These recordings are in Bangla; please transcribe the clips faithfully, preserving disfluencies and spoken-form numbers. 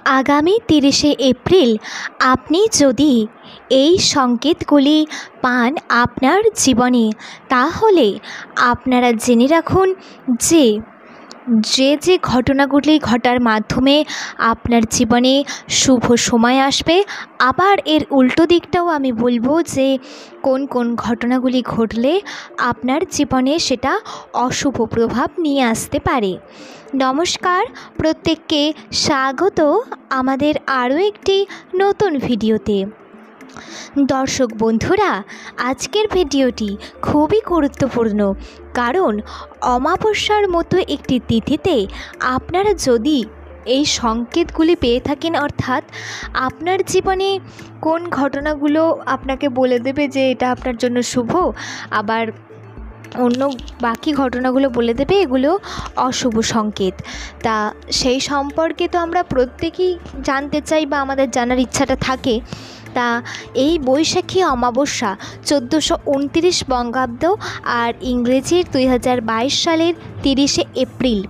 আগামী তিরিশে এপ্রিল আপনি যদি এই সংকেতগুলি পান আপনার জীবনে, তাহলে আপনারা জেনে রাখুন যে যে যে ঘটনাগুলি ঘটার মাধ্যমে আপনার জীবনে শুভ সময় আসবে। আবার এর উল্টো দিকটাও আমি বলবো যে কোন কোন ঘটনাগুলি ঘটলে আপনার জীবনে সেটা অশুভ প্রভাব নিয়ে আসতে পারে। নমস্কার, প্রত্যেককে স্বাগত আমাদের আরও একটি নতুন ভিডিওতে। দর্শক বন্ধুরা, আজকের ভিডিওটি খুবই গুরুত্বপূর্ণ, কারণ অমাবস্যার মতো একটি তিথিতে আপনারা যদি এই সংকেতগুলি পেয়ে থাকেন, অর্থাৎ আপনার জীবনে কোন ঘটনাগুলো আপনাকে বলে দেবে যে এটা আপনার জন্য শুভ, আবার অন্য বাকি ঘটনাগুলো বলে দেবে এগুলো অশুভ সংকেত। তা সেই সম্পর্কে তো আমরা প্রত্যেকেই জানতে চাই বা আমাদের জানার ইচ্ছাটা থাকে। তা এই বৈশাখী অমাবস্যা চোদ্দোশো উনত্রিশ বঙ্গাব্দ আর ইংরেজির দুই হাজার বাইশ সালের তিরিশে এপ্রিল।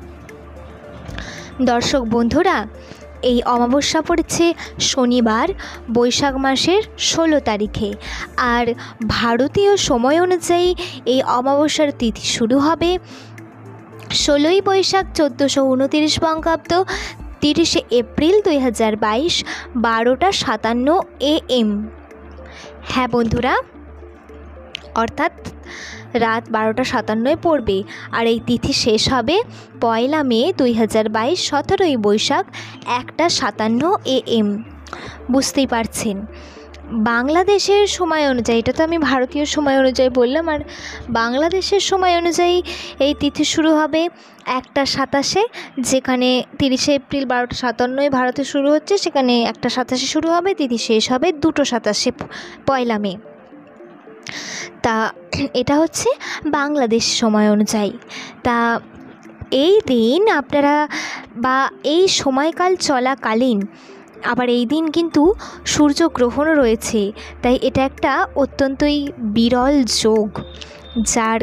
দর্শক বন্ধুরা, এই অমাবস্যা পড়েছে শনিবার, বৈশাখ মাসের ষোলো তারিখে। আর ভারতীয় সময় অনুযায়ী এই অমাবস্যার তিথি শুরু হবে ষোলোই বৈশাখ চোদ্দোশো উনতিরিশ বঙ্গাব্দ তিরিশে এপ্রিল দুই হাজার বাইশ বারোটা সাতান্ন এ এম। হ্যাঁ বন্ধুরা, অর্থাৎ রাত বারোটা সাতান্নয় পড়বে। আর এই তিথি শেষ হবে পয়লা মে দুই হাজার বাইশ সতেরোই বৈশাখ একটা সাতান্ন এ এম। বুঝতেই পারছেন, বাংলাদেশের সময় অনুযায়ী, এটা তো আমি ভারতীয় সময় অনুযায়ী বললাম, আর বাংলাদেশের সময় অনুযায়ী এই তিথি শুরু হবে একটা সাতাশে, যেখানে তিরিশে এপ্রিল বারোটা সাতান্নয় ভারতে শুরু হচ্ছে, সেখানে একটা সাতাশে শুরু হবে, তিথি শেষ হবে দুটো সাতাশে পয়লা মে। তা এটা হচ্ছে বাংলাদেশ সময় অনুযায়ী। তা এই দিন আপনারা বা এই সময়কাল চলাকালীন, আবার এই দিন কিন্তু সূর্যগ্রহণও রয়েছে, তাই এটা একটা অত্যন্তই বিরল যোগ, যার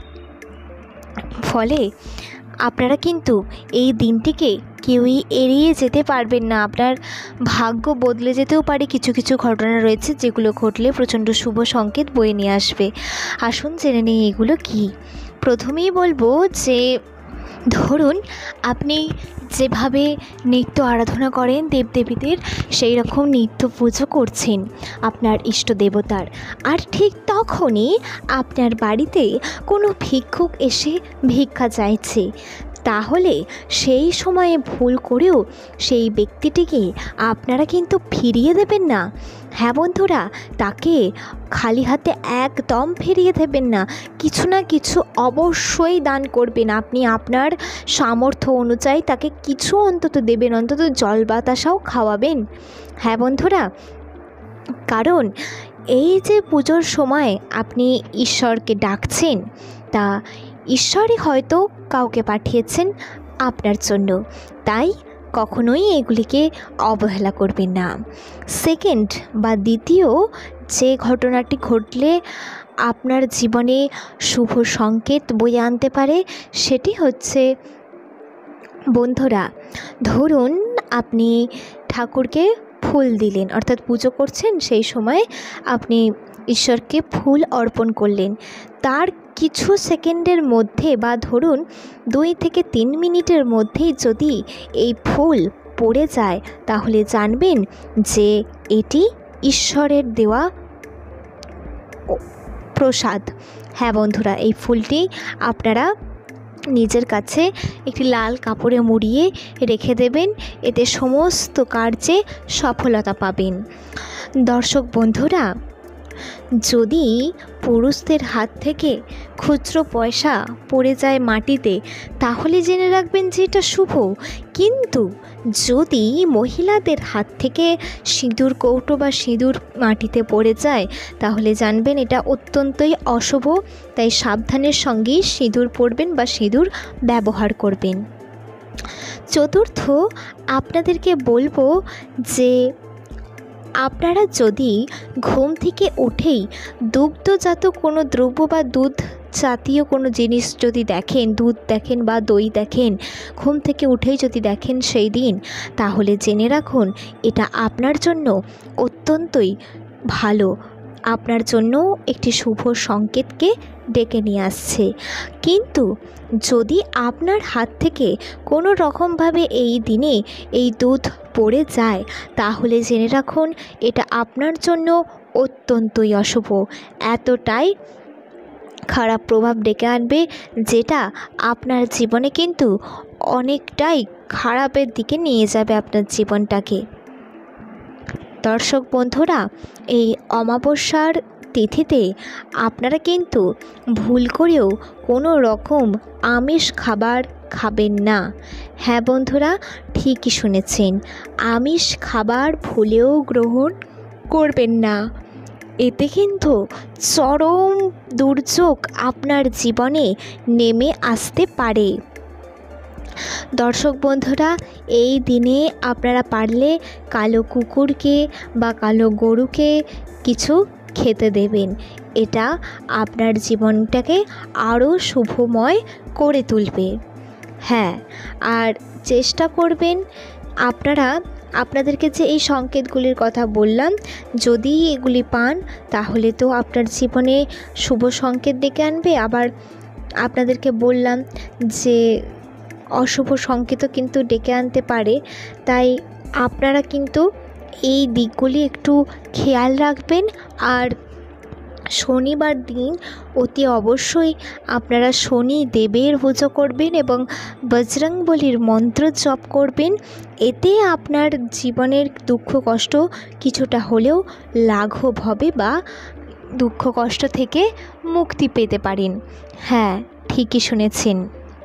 ফলে আপনারা কিন্তু এই দিনটিকে কেউই এড়িয়ে যেতে পারবেন না। আপনার ভাগ্য বদলে যেতেও পারে। কিছু কিছু ঘটনা রয়েছে যেগুলো ঘটলে প্রচণ্ড শুভ সংকেত বয়ে নিয়ে আসবে। আসুন জেনে নিই এগুলো কি। প্রথমেই বলবো যে ধরুন আপনি যেভাবে নিত্য আরাধনা করেন দেবদেবীদের, সেই রকম নিত্য পুজো করছেন আপনার ইষ্ট দেবতার, আর ঠিক তখনই আপনার বাড়িতে কোনো ভিক্ষুক এসে ভিক্ষা চাইছে, তাহলে সেই সময়ে ভুল করেও সেই ব্যক্তিটিকে আপনারা কিন্তু ফিরিয়ে দেবেন না। হ্যাঁ বন্ধুরা, তাকে খালি হাতে একদম ফিরিয়ে দেবেন না, কিছু না কিছু অবশ্যই দান করবেন। আপনি আপনার সামর্থ্য অনুযায়ী তাকে কিছু অন্তত দেবেন, অন্তত জল বাতাসাও খাওয়াবেন। হ্যাঁ বন্ধুরা, কারণ এই যে পুজোর সময় আপনি ঈশ্বরকে ডাকছেন, তা ঈশ্বরই হয়তো কাউকে পাঠিয়েছেন আপনার জন্য, তাই কখনোই এগুলিকে অবহেলা করবেন না। সেকেন্ড বা দ্বিতীয় যে ঘটনাটি ঘটলে আপনার জীবনে শুভ সংকেত বয়ে আনতে পারে, সেটি হচ্ছে বন্ধুরা, ধরুন আপনি ঠাকুরকে ফুল দিলেন, অর্থাৎ পুজো করছেন, সেই সময় আপনি ঈশ্বরকে ফুল অর্পণ করলেন। তার কিছু সেকেন্ডের মধ্যে বা ধরুন দুই থেকে তিন মিনিটের মধ্যেই যদি এই ফুল পড়ে যায়, তাহলে জানবেন যে এটি ঈশ্বরের দেওয়া প্রসাদ। হ্যাঁ বন্ধুরা, এই ফুলটি আপনারা নিজের কাছে একটি লাল কাপড়ে মুড়িয়ে রেখে দেবেন, এতে সমস্ত কার্যে সফলতা পাবেন। দর্শক বন্ধুরা, যদি পুরুষদের হাত থেকে খুচরো পয়সা পড়ে যায় মাটিতে, তাহলে জেনে রাখবেন যে এটা শুভ। কিন্তু যদি মহিলাদের হাত থেকে সিঁদুর কৌটো বা সিঁদুর মাটিতে পড়ে যায়, তাহলে জানবেন এটা অত্যন্তই অশুভ। তাই সাবধানের সঙ্গেই সিঁদুর পরবেন বা সিঁদুর ব্যবহার করবেন। চতুর্থ, আপনাদেরকে বলবো যে আপনারা যদি ঘুম থেকে উঠেই দুগ্ধজাত কোনো দ্রব্য বা দুধ জাতীয় কোনো জিনিস যদি দেখেন, দুধ দেখেন বা দই দেখেন, ঘুম থেকে উঠেই যদি দেখেন সেই দিন, তাহলে জেনে রাখুন এটা আপনার জন্য অত্যন্তই ভালো, আপনার জন্য একটি শুভ সংকেতকে ডেকে নিয়ে আসছে। কিন্তু যদি আপনার হাত থেকে কোনো রকমভাবে এই দিনে এই দুধ পড়ে যায়, তাহলে জেনে রাখুন এটা আপনার জন্য অত্যন্তই অশুভ, এতটাই খারাপ প্রভাব ডেকে আনবে, যেটা আপনার জীবনে কিন্তু অনেকটাই খারাপের দিকে নিয়ে যাবে আপনার জীবনটাকে। দর্শক বন্ধুরা, এই অমাবস্যার তিথিতে আপনারা কিন্তু ভুল করেও কোনো রকম আমিষ খাবার খাবেন না। হ্যাঁ বন্ধুরা, ঠিকই শুনেছেন, আমিষ খাবার ভুলেও গ্রহণ করবেন না। এতে কিন্তু চরম দুর্যোগ আপনার জীবনে নেমে আসতে পারে। দর্শক বন্ধুরা, এই দিনে আপনারা পারলে কালো কুকুরকে বা কালো গরুকে কিছু খেতে দেবেন, এটা আপনার জীবনটাকে আরও শুভময় করে তুলবে। হ্যাঁ, আর চেষ্টা করবেন আপনারা, আপনাদেরকে যে এই সংকেতগুলির কথা বললাম, যদি এগুলি পান তাহলে তো আপনার জীবনে শুভ সংকেত ডেকে আনবে। আবার আপনাদেরকে বললাম যে অশুভ সংকেতও কিন্তু ডেকে আনতে পারে, তাই আপনারা কিন্তু এই দিকগুলি একটু খেয়াল রাখবেন। আর শনিবার দিন অতি অবশ্যই আপনারা শনি দেবের পুজো করবেন এবং বজরংবলীর মন্ত্র জপ করবেন। এতে আপনার জীবনের দুঃখ কষ্ট কিছুটা হলেও লাঘব হবে বা দুঃখ কষ্ট থেকে মুক্তি পেতে পারেন। হ্যাঁ, ঠিকই শুনেছেন।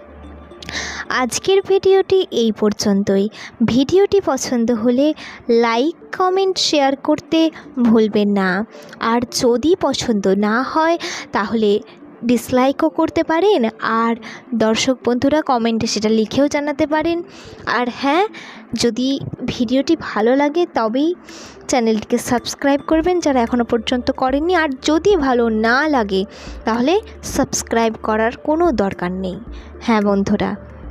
আজকের ভিডিওটি এই পর্যন্তই। ভিডিওটি পছন্দ হলে লাইক, কমেন্ট, শেয়ার করতে ভুলবেন না। আর যদি পছন্দ না হয় তাহলে ডিসলাইকও করতে পারেন। আর দর্শক বন্ধুরা কমেন্টে সেটা লিখেও জানাতে পারেন। আর হ্যাঁ, যদি ভিডিওটি ভালো লাগে তবেই চ্যানেলটিকে সাবস্ক্রাইব করবেন যারা এখনও পর্যন্ত করেননি। আর যদি ভালো না লাগে তাহলে সাবস্ক্রাইব করার কোনো দরকার নেই। হ্যাঁ বন্ধুরা,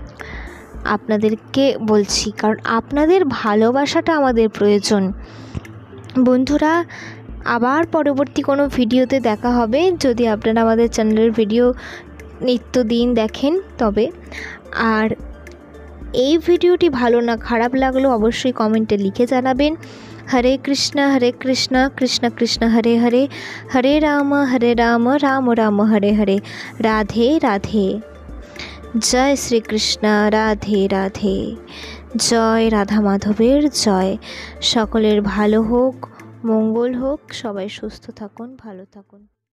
আপনাদেরকে বলছি কারণ আপনাদের ভালোবাসাটা আমাদের প্রয়োজন। বন্ধুরা, আবার পরবর্তী কোনো ভিডিওতে দেখা হবে। যদি আপনারা আমাদের চ্যানেলের ভিডিও নিত্যদিন দেখেন তবে। আর এই ভিডিওটি ভালো না খারাপ লাগলো অবশ্যই কমেন্টে লিখে জানাবেন। হরে কৃষ্ণ হরে কৃষ্ণ কৃষ্ণ কৃষ্ণ হরে হরে, হরে রাম হরে রাম রাম রাম হরে হরে, রাধে রাধে। জয় শ্রীকৃষ্ণ, রাধে রাধে। জয় রাধা মাধবের জয়। সকলের ভালো হোক, মঙ্গল হোক, সবাই সুস্থ থাকুন, ভালো থাকুন।